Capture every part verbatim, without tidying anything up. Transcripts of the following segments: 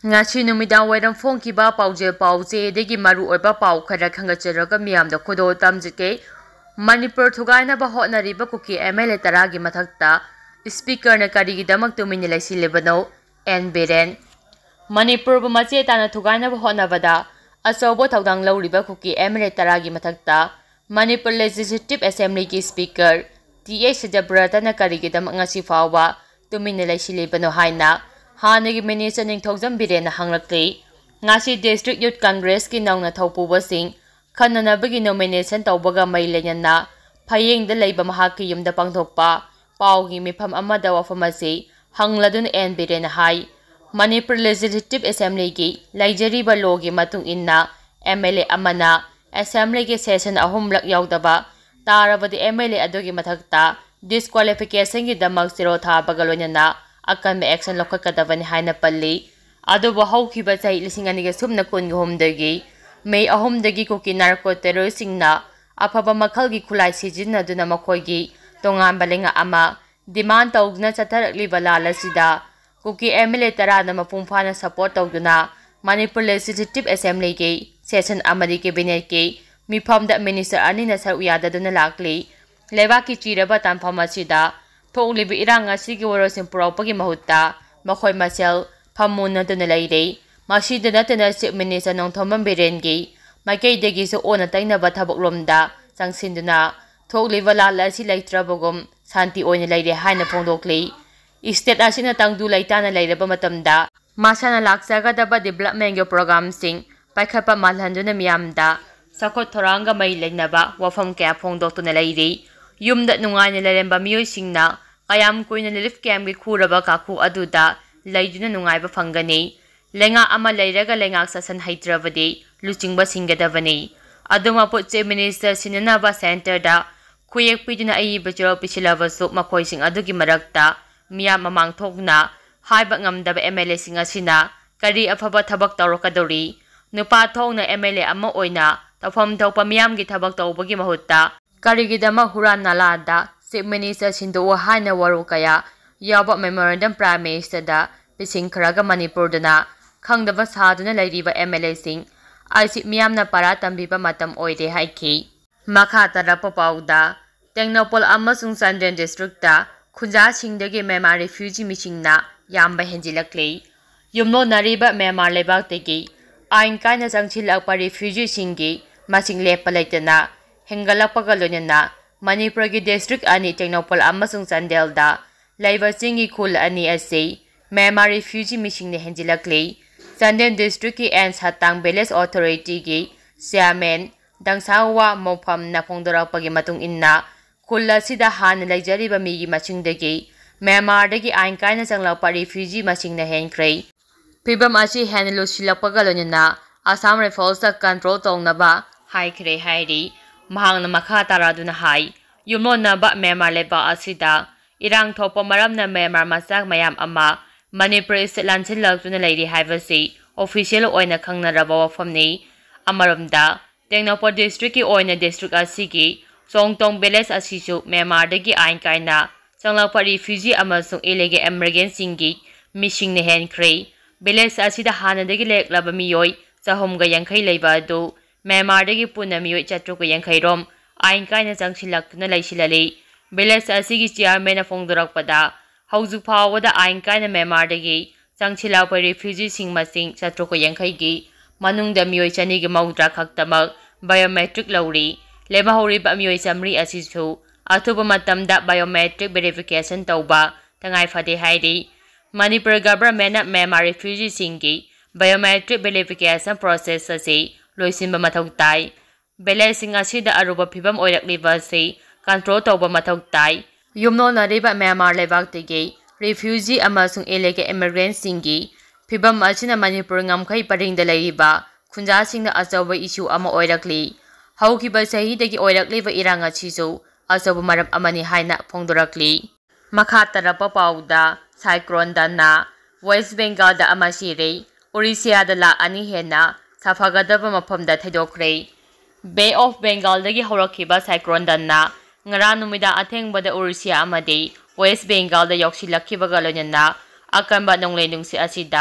ngasi numidang waidang phongkiba pauje pauje degi maru oiba pau khara khangacheraka miyamda khodo tamjike Manipur thugaina ba hotnariba Kuki M L A taragi mathakta speaker na karigi damak tumini laisilebano N Biren Manipur bu mache tana thugaina ba hotnabada asobo thaudang lawriba Kuki M L A taragi mathakta Manipur Legislative Assembly ki speaker T A Sajabrata na karigi damak ngasi fawa tumini laisilebano haina Hanagi Minister Ningthokjam Biren na hanglakli ngasi District Youth Congress ki nauna thaupuba sing Kananabagi nomination tawbaga may lenyana phayeng da leiba mahaki yumda pangthokpa paugi mifam amada wafamasi hangladun N Biren hai Manipur Legislative Assembly ki laijariba logi matung inna M L A amana Assembly ki session ahumlak yaudaba tarabadi M L A adogi mathakta disqualification ki damak siro tha bagalonyana Akanba action lokakadabani haina palli aduba haukiba chai lising aniga sumna kun gihomdagi May ahom dagi Kuki narco terror singna apaba makhalgi khulai sijinna duna makhoigi tongan balenga ama demand tawgna chatharakli balala sida Kuki M L A tarana mapungphana support tawduna Manipur Legislative Assembly ki session amadi cabinet ki mifamda minister anina saru yadaduna lakli lebaki chiraba tanphama sida thoklibi irang asigi worosin purawpagi mahutta makhoi masel phamuna duna leire Masida natana Chief Minister Nongthomam Birengi Makai degi so ona taina ba thabok lomda sangsinduna thokliba lala si laitrabogom santi oina leire haina phongdokli state asina tangdu laitana leiraba matamda masana laksaga daba development yo program sing paikhapa malhanduna miyamda sakot thoranga mai leinaba wafam kya phongdoktuna leire yumda nungaina leremba miyoi singna kayam koina relief camp gi khuraba kakhu aduda leiduna nungaiba phangani Lenga ama leiraga lengak sasan haitrabadi luchingba singadavani aduma putche minister sinanaba center da khuyek piduna ai bacharo pichilaba su makhoi sing adugi marakta miya mamang thokna haiba ngamdaba M L A singa sina kari afaba thabak tawrakadori nupa thongna M L A ama oina tafam thokpa miyam gi thabak tawbagi mahutta karigi dama huran nalada Chief Minister sindu haina waru kaya yaba memorandum prime minister da pising kharaga Manipur dana Khangdaba saduna lairiba M L A sing aisi miyamna para tambiba matam oide haiki makha tarapa pauda Tengnopol amasung Sandren district ta khunja singdagi Myanmar refugee misingna yamba henjilakle yumno nariba Myanmar lebak tegi ain kaina jangchilakpa refugee singi masing lepa laitana hengalakpaga lonena Manipur gi district ani Tengnopol amasung Sandel da laiba singi khul ani ase Myanmar refugee misingna henjilakle Sanden District ki and Satang Village Authority ki Chairman Dangsawa Mofam na phongdorakpagi matung inna kulla sida han laijariba migi machingdagi Myanmar dagi ain kaina changlakpa refugee masingna henkrei Pibam achi hen lusilakpaga lonina Assam Rifles ta control tongnaba haikre hairi mahangna makha taraduna hai yumno na ba Myanmar leba asida irang thopa maramna Myanmar masak mayam ama Manipur Landasilakle leiri haibasi official oina khangnaraba wafamni amaromda Tengnopol district ki oina district asigi Songtong village asisu Myanmar dagi ain kaina changlakpa refugee amasung illegal immigrant singi missing ne henkrei village asida hanadagi leklaba miyoi chahumga yankhai leiba adu Myanmar dagi puna miyoi chatruka yankhai rom ain kaina changsilaktuna leisilali village asigi chairman na phongdorakpada Hauzu Pawada ain kaina Myanmar dagi changchilakpa refugee sing masing chatruka yankhai gi manungda miyoi chani gi mawongda khaktamak biometric lauri lema horiba miyoi samri asisu athuba matamda biometric verification tauba tangai phade hairi Manipur government na Myanmar refugee singi biometric verification process ase loisinba mathau tai village sing asida aruba phibam oirakliba se control tauba mathau tai Yumno nariba Myanmar lebak tegi refugee amasung illegal immigrant singi phibam achina Manipur ngamkhai paringda leiriba khunja singna achawa issue ama oirakli haukiba sahi dagi oirakliba iranga chisu achawa maram amani haina phongdorakli makha tarapa pauda cyclone dana West Bengal da amasire Orissa da la ani hena safagadaba mafamda thaidokre Bay of Bengal dagi horakhiba cyclone dana ngara numida athengbada Orissa amadi West Bengal da yoksilakhibaga lonena Akanba nonglei nungsi asida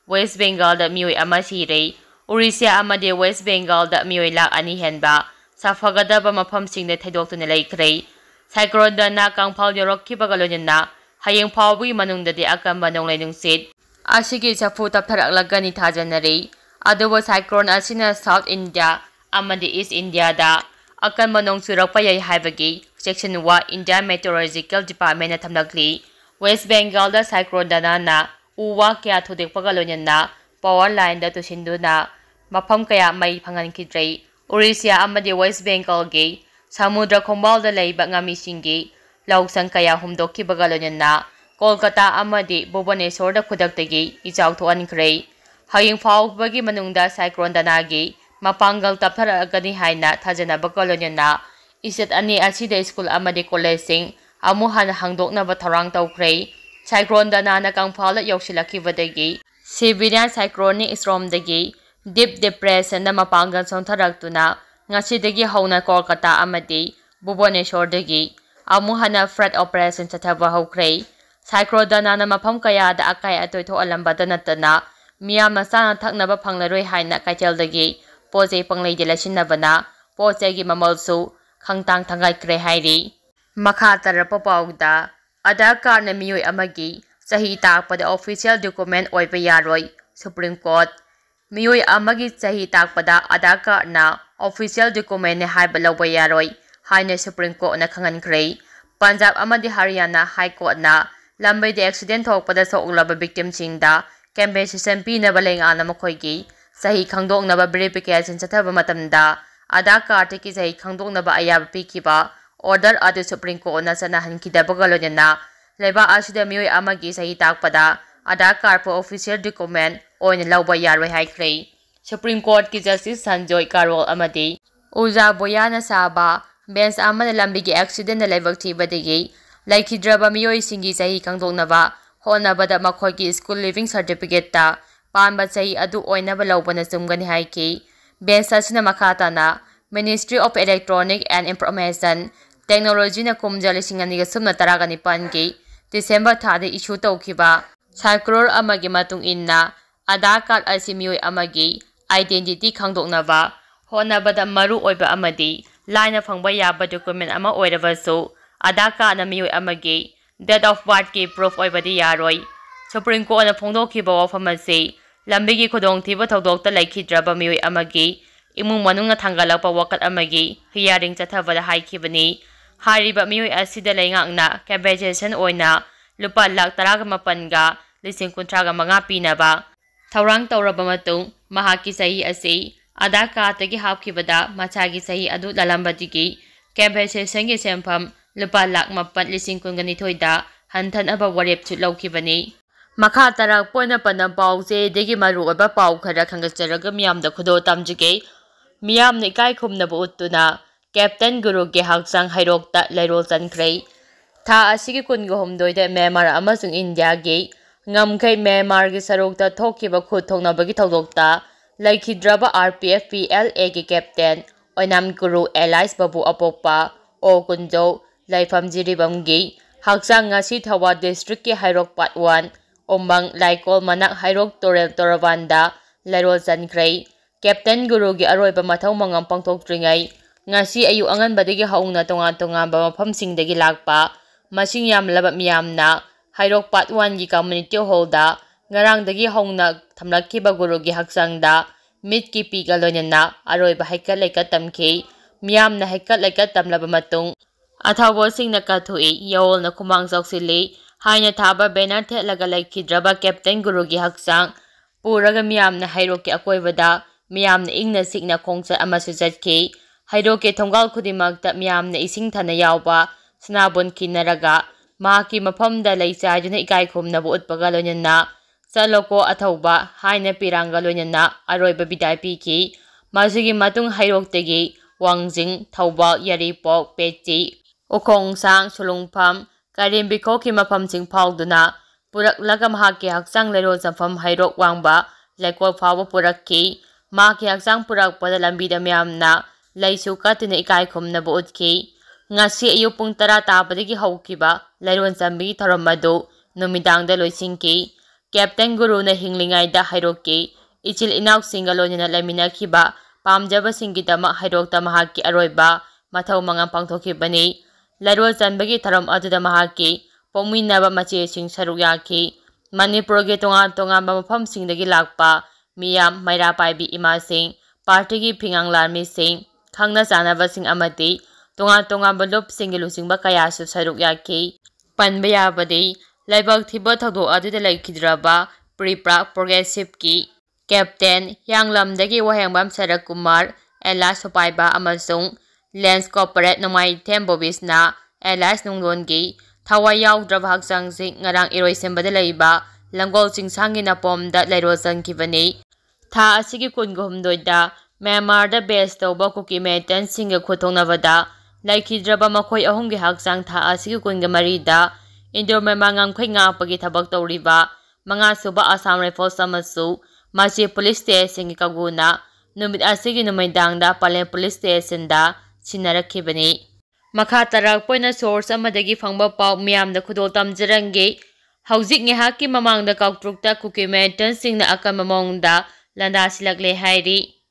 West Bengalda mioi ama sire, Orissa amade West Bengalda mioi lak ani henba, safagadaba mafamsingda thaidokduna laikre. Cyclone-na kangphal yorokkibaga loinana hayeng phawgi manungdadi Akanba nonglai nungsit asigi chafu taptharaklagani thajanari. Aduba cyclone asina South India amadi East India da Akanba nong churakpa yai haibagi Section one India Meteorological Department na thamlakli. West Bengal da cyclone dana na uwa kya thudekpaga loinana power line da tusinduna mafam kaya mai phangankidrei. Orissa amadi West Bengal ge Samudra Khombal da leiba ngamisingi lausang kaya humdokkibaga loinana Kolkata amadi Bhubaneswar da khudaktagi ichawthoankre. Hayeng phawbagi manungda cyclone danagi mapangal taptharagani haina thajanabaga loinana iset ani asida school amadi college sing amu hana hangdoknaba tharang tawkre. Cyclone danana kangphala yoksilakibadagi Siberian cyclonic stormdagi deep depression na mapangal sontaraktuna ngasidagi hauna Kolkata amadi Bhubaneswardagi amu hana flood operation chathaba hokre. Cyclone danana mafam kaya da akai atoi thoalambada natana miyamna sana thaknaba phanglaroi haina kaiteldagi pojei panglei delasinabana pojei gi mamalsu khangtang thangaikre hairi. Makha tarapa pawda Aadhaar card na mioi amagi sahi takpada official document oiba yaroi. Supreme Court mioi amagi sahi takpada Aadhaar card na official document ne haiba lawba yaroi haina Supreme Court na khangankre. Punjab amadi Haryana High Court na lambai de accident thokpada soklaba victim singda compensation pinaba lengana makhoigi sahi khangdoknaba verification chathaba matamda Aadhaar card ki sahi khangdoknaba ayaba pikiba order adu Supreme Court na sanahankidaba loinana leba asida mioi amagi sahi takpada Aadhaar card for official document oina lawba yaroi haikre. Supreme Court ki Justice Sanjoy Karol amadi Uja Boyana Saba bench amana lambigi accident na level thibadagi laikhidraba mioi singi sahi khangdoknaba honabada makhoigi school living certificate ta panba sahi adu oinaba lawbana chumgani haiki. Bench asina makhata na Ministry of Electronic and Information Technology na kumjali singani sumna taragani pangi December thada issue tawkiba circular amagi matung inna Aadhaar card asi mioi amagi identity khangdoknaba honabada maru oiba amadi laina phangba yaba document ama oirabasu Aadhaar card na mioi amagi date of birth ki proof oibadi yaroi. Supreme Court na phongdokkiba wafam asi lambigi khudongthiba thodokta laikhidraba mioi amagi imung manung na thangalakpa wakat amagi hearing chathabada haikibani. Hariba mioi asida leingakna compensation oina lupa lak taraga mapanga lising kuntraga manga pinaba thaurang tawraba matung mahaki sahi asi Aadhaar card tagi hapkibada machagi sahi adu lalambadigi compensation gi sempham lupa lak mapan lising kungani thoida hanthan aba warep chu laukibani. Makha tarak poina panam pause degi maru oba pau khara khangacharaga miyamda khudo tamjige miyamne kai khumnaba uttuna Captain Guru ge haksang hairokta lairol chankre. Tha asigi kungo homdoida Myanmar amasung India ge ngamkai Myanmar ge sarokta thokiba khut thongnabagi thodokta laikhidraba R P F P L A ge captain Oinam Guru Elias Babu Apokpa o kunjo laifam jiribam ge haksang ngasi Thawa district ki hairok part one Ombang Laikol manak hairok Torel Toravanda lairol chankre. Captain Guru ge aroiba mathau mangam pangthokringai ngasi ayu anganbadagi haungna tongan tongamba mafamsingdagi lakpa masing yamlaba miyamna hairok part one gi community hall da ngarangdagi haungna thamlakkiba Guru gi haksangda mit ki piga loinana aroiba haikat laikat tamki miyamna haikat laikat tamlaba matung athawo singna kathui yawolna khumang joksili haina thaba banner thetlaga laikhidraba Captain Guru gi haksang puraga miyamna hairok ki akoibada miyamna ingna sikna khongcha amasu jatki hairo ke thongal khudimakta miyamna ising thana yawba snabon kinaraga maki mafamda leichajuna ikai khumnabu utpaga loinana saloko athauba haina piranga loinana aroiba bidai piki masigi matung hairoktegi wangjing thauba yaripok pechi ukhongsang sulungpham karimbikho ki mafamsing phawduna puraklaga mahaki haksang lero sampham hairok wangba lekol phawa purakki maki haksang purakpada lambida miyamna laisu katina ikai khumnabu utki ngasi ayu pung tara tabadagi haukiba lairon sambi tharamadu numidangda loisingki Captain Guruna hinglingayda hairoki ichil inauksinga loinana laiminakhiba pamjabasingidama hairokta mahaki aroiba mathau mangang pangthokibani lairol chanbagi tharam aduda mahaki pongminaba machesing saruk yaki Manipurgi tonga tonga mafamsingdagi lakpa miyam maira paibi imasing partigi phingang larmi sing khangna chanabasing amati tonga tonga balup singilu singba kayasu saruk yaki panba yabadi laibak thiba thado aduda laikhidraba pripra progressive ki Captain Yanglamdagi wahengbam Sarak Kumar Elas Supaiba amasung Lens Corporate Nomai Tembobisna Elas Nungdongi Thawai yaudraba hakchangsing ngarang iroisembada leiba langol chingsangi napomda lairozan kibani tha asigi kungohumdoida Myanmarda base tawba Kuki militant singa khotongnabada laikhidraba makhoi ahumgi hakchang tha asigi kunga marida Indo Myanmar khoi ngapagi thabak tawriba manga suba Assam Rifles amasu Machi Police Station ki kaguna numit asigi numaidangda Palen Police Station da sinarakibani makha tarak poina source amadagi phangba paw miyamda khudol tamjarangi hauzik ngehaki mamangda Koutrukta Kuki militant singna Akanba mawongda Landasilakle hairi